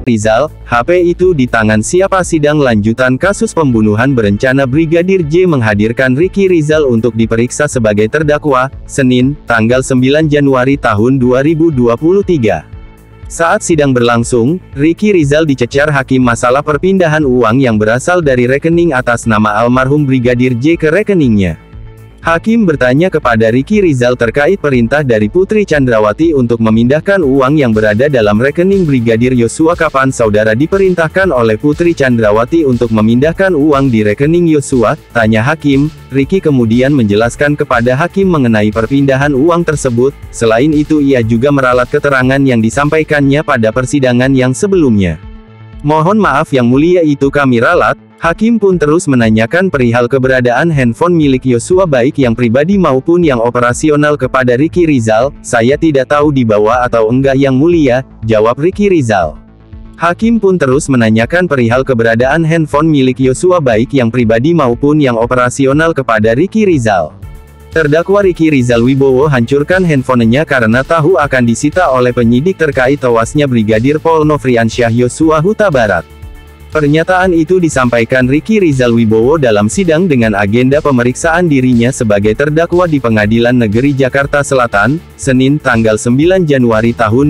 Rizal, HP itu di tangan siapa? Sidang lanjutan kasus pembunuhan berencana Brigadir J menghadirkan Ricky Rizal untuk diperiksa sebagai terdakwa, Senin, tanggal 9 Januari tahun 2023. Saat sidang berlangsung, Ricky Rizal dicecar hakim masalah perpindahan uang yang berasal dari rekening atas nama almarhum Brigadir J ke rekeningnya. Hakim bertanya kepada Ricky Rizal terkait perintah dari Putri Chandrawati untuk memindahkan uang yang berada dalam rekening Brigadir Yosua. Kapan saudara diperintahkan oleh Putri Chandrawati untuk memindahkan uang di rekening Yosua? Tanya Hakim. Ricky kemudian menjelaskan kepada Hakim mengenai perpindahan uang tersebut. Selain itu ia juga meralat keterangan yang disampaikannya pada persidangan yang sebelumnya. Mohon maaf yang mulia, itu kami ralat. Hakim pun terus menanyakan perihal keberadaan handphone milik Yosua baik yang pribadi maupun yang operasional kepada Ricky Rizal. Saya tidak tahu dibawa atau enggak yang mulia, jawab Ricky Rizal. Hakim pun terus menanyakan perihal keberadaan handphone milik Yosua baik yang pribadi maupun yang operasional kepada Ricky Rizal. Terdakwa Ricky Rizal Wibowo hancurkan handphonenya karena tahu akan disita oleh penyidik terkait tewasnya Brigadir Pol Nofriansyah Yosua Huta Barat. Pernyataan itu disampaikan Ricky Rizal Wibowo dalam sidang dengan agenda pemeriksaan dirinya sebagai terdakwa di Pengadilan Negeri Jakarta Selatan, Senin, tanggal 9 Januari tahun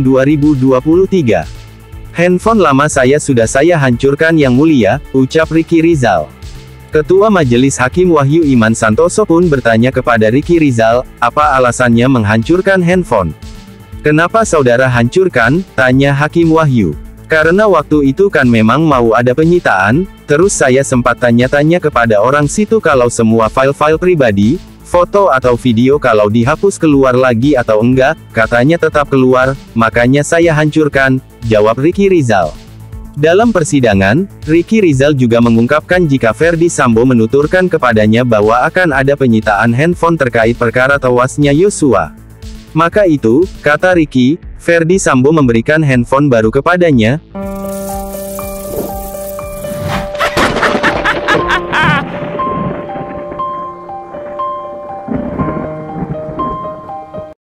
2023. Handphone lama saya sudah saya hancurkan yang mulia, ucap Ricky Rizal. Ketua Majelis Hakim Wahyu Iman Santoso pun bertanya kepada Ricky Rizal, apa alasannya menghancurkan handphone? Kenapa saudara hancurkan? Tanya Hakim Wahyu. Karena waktu itu kan memang mau ada penyitaan, terus saya sempat tanya-tanya kepada orang situ kalau semua file-file pribadi, foto atau video kalau dihapus keluar lagi atau enggak, katanya tetap keluar, makanya saya hancurkan, jawab Ricky Rizal. Dalam persidangan, Ricky Rizal juga mengungkapkan jika Ferdy Sambo menuturkan kepadanya bahwa akan ada penyitaan handphone terkait perkara tewasnya Yosua. Maka itu, kata Ricky, Ferdy Sambo memberikan handphone baru kepadanya.